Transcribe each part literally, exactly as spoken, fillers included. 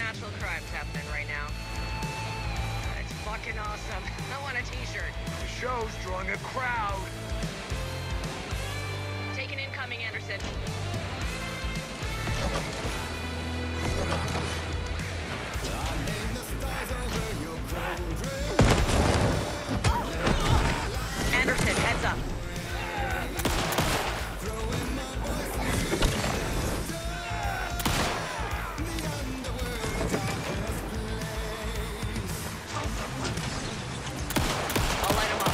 international crimes happening right now. It's fucking awesome. I want a t-shirt. The show's drawing a crowd. Take an incoming, Anderson. Anderson, heads up. I'll light him up.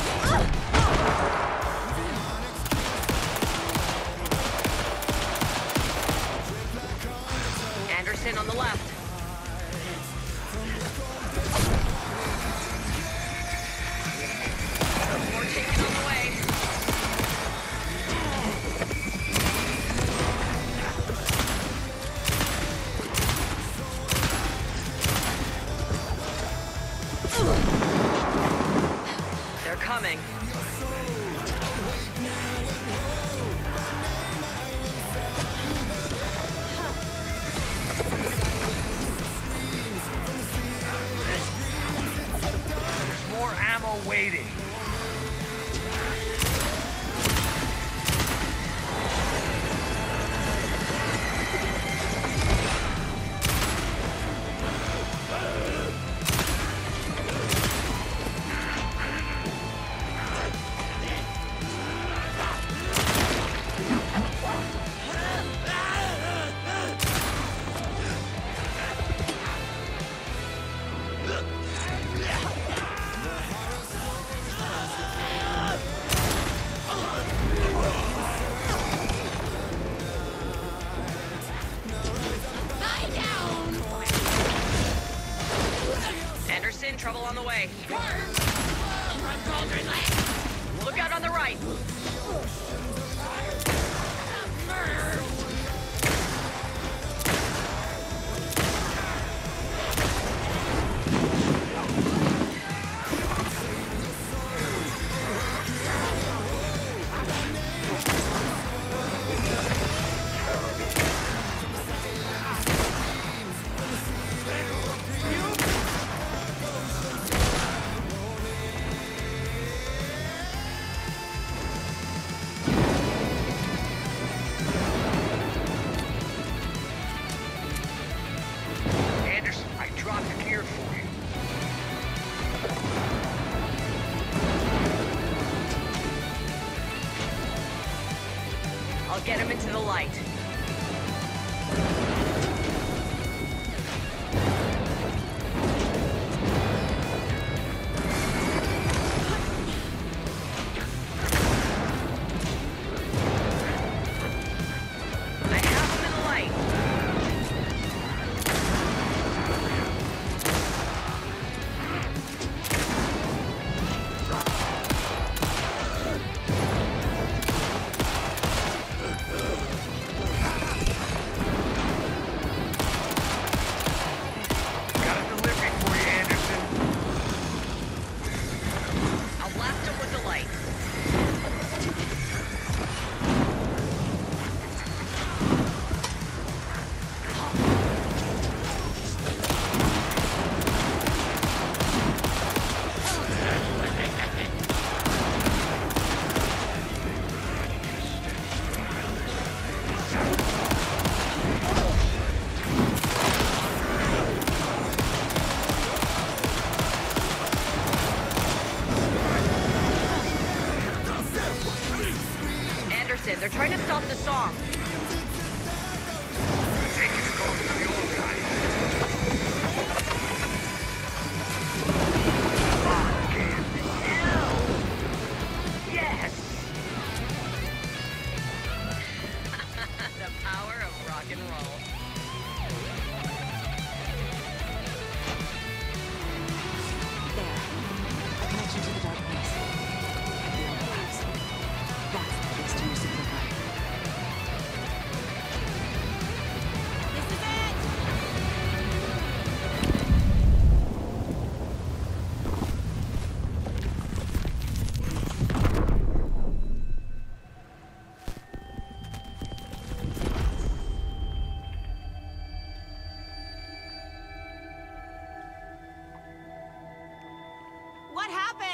Anderson on the left. More taken on the way. They're coming. There's more ammo waiting. Anderson, trouble on the way. Look out on the right. Anderson, I dropped the gear for you. I'll get him into the light. I have him in the light.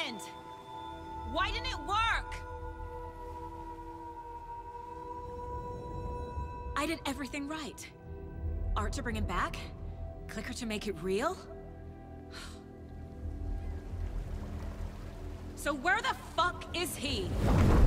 happened? Why didn't it work? I did everything right. Art to bring him back? Clicker to make it real? So where the fuck is he?